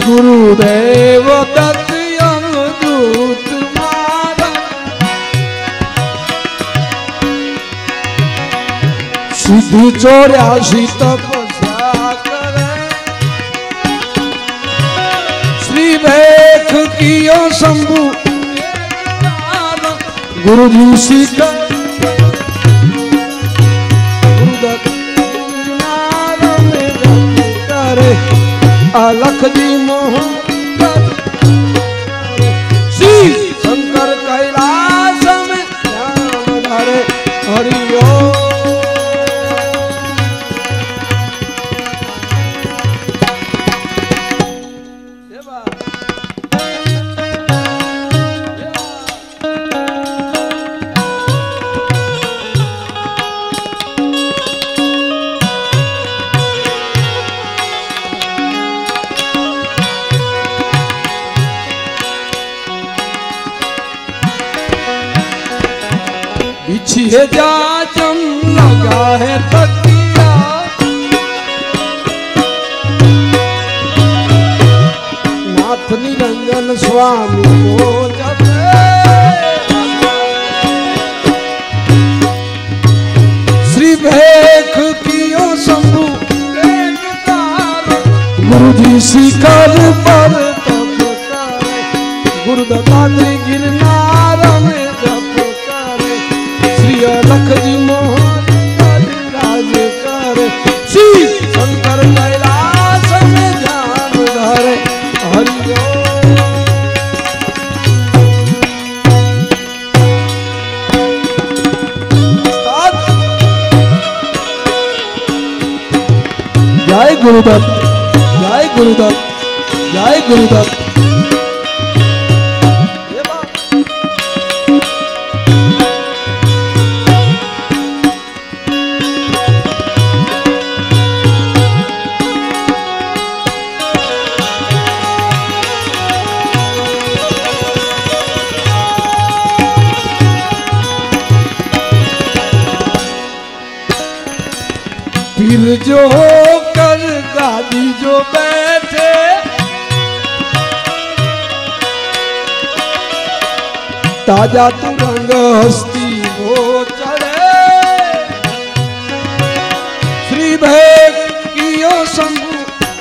गुरुदेव दत्त यमदूत मारा सिद्धि 84 तपस्या करे श्री भेख कियो शंभु गुरु जी सीखा अलख जी मोहन श्री शंकर कैलाश में ध्यान धरे हरिओ बिछिए जाजम लगा है तकिया नाथ निरंजन स्वामी को जपे श्री भेख कियो शंभु गुरु जी शिखर पर तप करे गुरु दत्तात्रेय गिरनार में अलख जी मोहन राज करे श्री शंकर कैलाश में ध्यान धरे हरिओ जय गुरुदत्त जय गुरुदत्त जय गुरुदत्त पीर जो कर गादी जो बैठे ताजा तुरंग हस्ती हो चढ़े श्री भेख कियो शंभु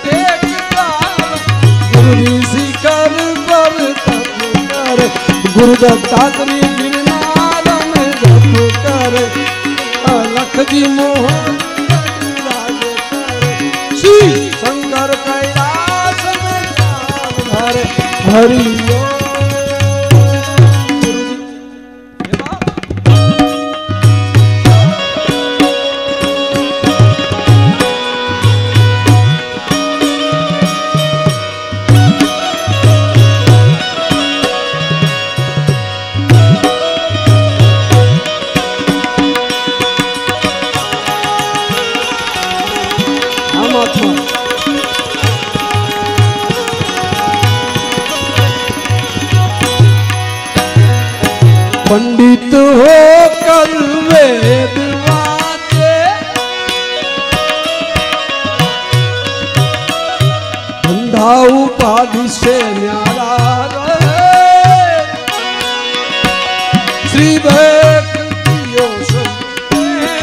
गुरु जी शिखर पर तप करे गुरु दत्तात्रेय गिरनार में जप करे अलख जी मोहन शंकर कैलाश में ध्यान धरे हरिओ पंडित हो कर वेद वाचे अंधा उपाधि से न्यारा रहे श्री भेख कियो शंभु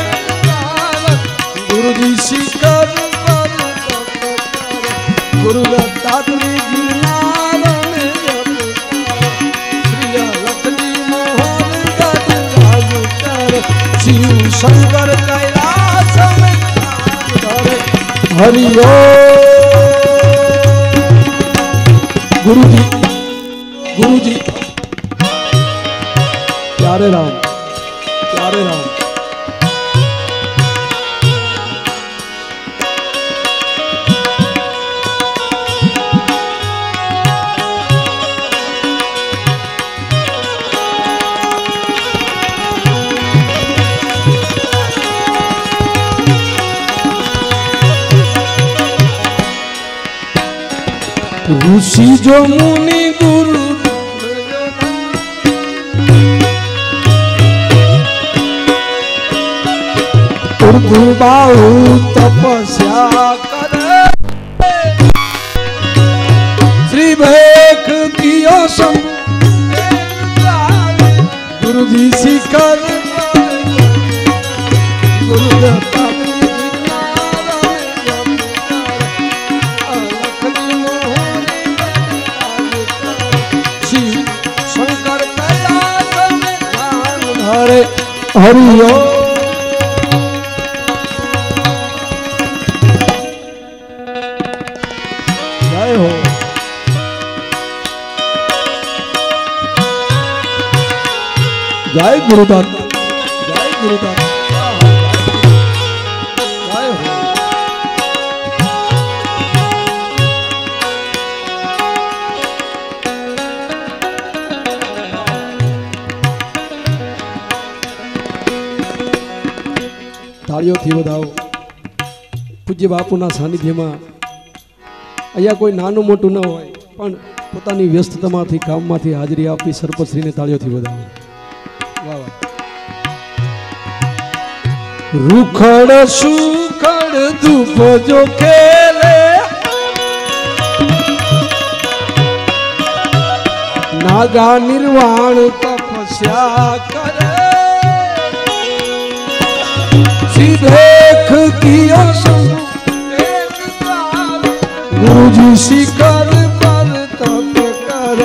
गुरु जी शिखर पर तप करे गुरु दत्तात्रेय गिरनार में जप श्री अलख जी शिव शंकर कैलाश में धरे हरिओ गुरु जी प्यारे राम प्यारे राम ऋषि जो मुनि गुरु उर्दुबाहु तपस्या करे गुरु जी शिखर गुरुदत्ता शंकर कैलाश में ध्यान धरे हरिओ जय हो। जय गुरुदत्त जय गुरुदत्त जय हो। તાળીઓથી વધાવો પૂજ્ય બાપુના સાનિધ્યમાં અહીંયા કોઈ નાનું મોટું ન હોય પણ પોતાની વ્યસ્તતામાંથી કામમાંથી હાજરી આપી સરપંચશ્રીને તાળીઓથી વધાવો। વાહ વાહ। રૂખડ સુખડ ધૂપ જો ખેલે નાગા નિર્વાણ તપસ્યા કરે देख किया गुरु जी शिखर पर तप कर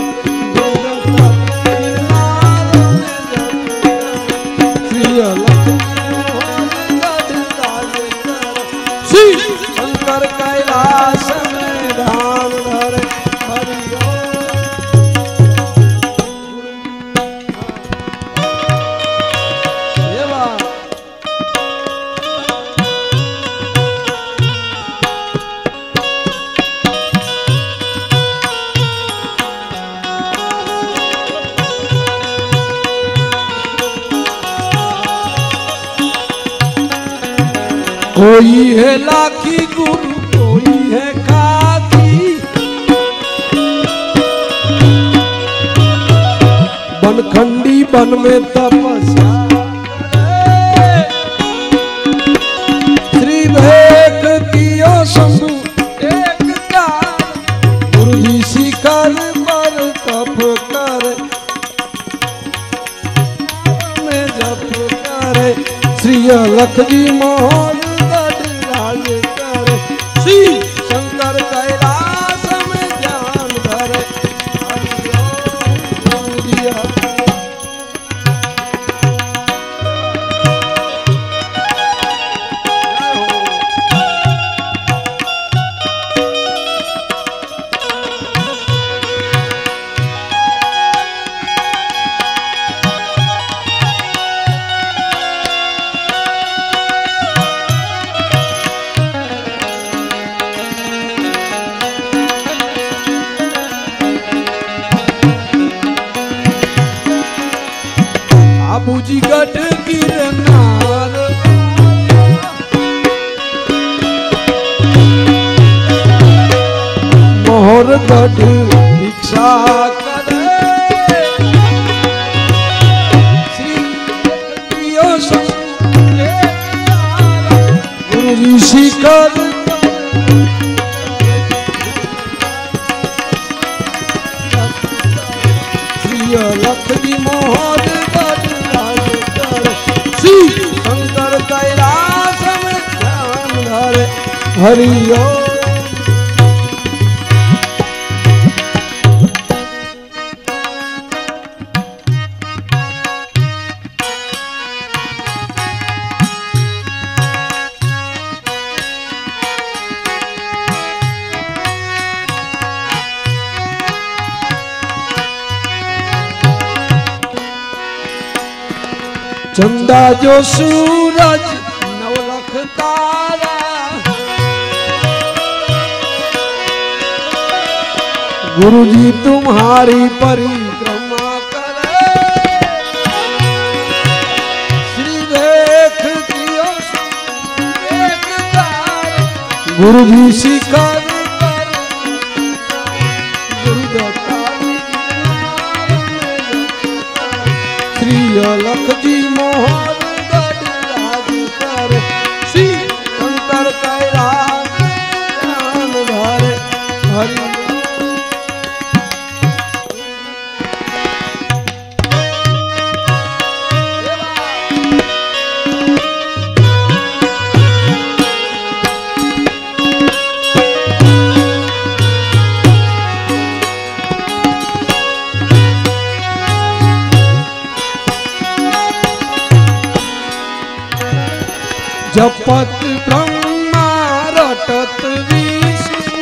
शंकर कैलाश में ध्यान धरे कोई है लाखी गुरु कोई है खाकी बनखंडी बन में तपस्या श्री भेख कियो शंभु एक गुरु जी शिखर पर तप कर में जप करे श्री अलख जी मोहन शंकर कैलाश में ध्यान धरे बाबूजी गढ़ गिरनार मोहर गढ़ भिक्षा करे श्री गुरु जी शिखर श्री अलख जी मोहर शंकर कैलाश में ध्यान धरे हरिओ। चंदा जो सूरज नवलख तारा गुरु जी तुम्हारी परिक्रमा करे श्री भेख कियो एक तारा गुरु जी शिखर गुरुदत्ता श्री अलख जी मोहन गढ़ राज कर श्री शंकर कैलाश ध्यान धरे हरि जपत ब्रह्मा रटत विष्णु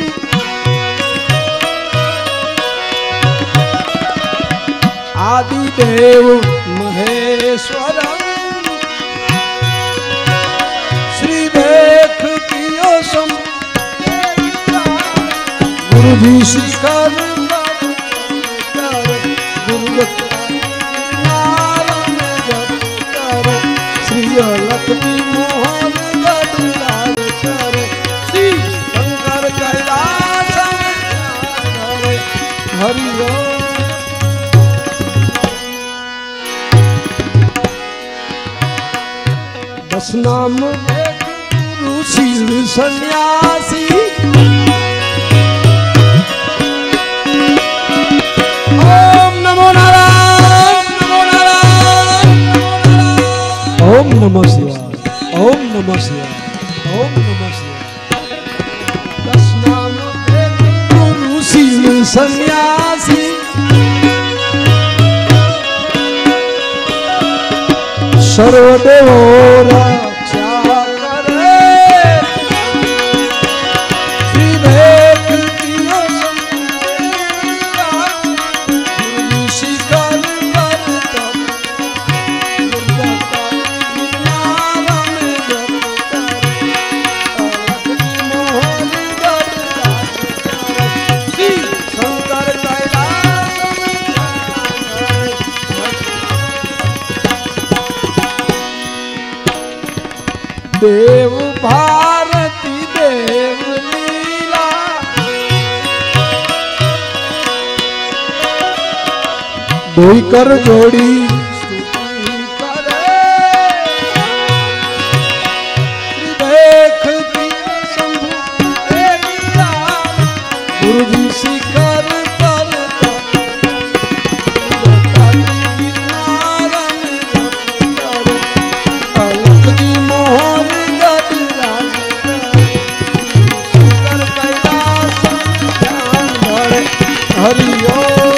आदिदेव महेश्वर श्री देख कियो सम गुरु जी शिखर लक्ष्मी मोहन गदलाल करे श्री शंकर कैलास हरि दस नाम ऋषि सन्यासी ओम नमो नारायण नमो नारायण ओम नमः शिवाय ओम नमः शिवाय ओम नमः शिवाय दस नाम ऋषि सन्यासी सर्वदेव रक्षा करे श्री देख कियो गुरु शिखर देव भारती देव लीला दोई कर जोड़ी स्तुति करे देख शंभु गुरु जी शिखर हरि ओम।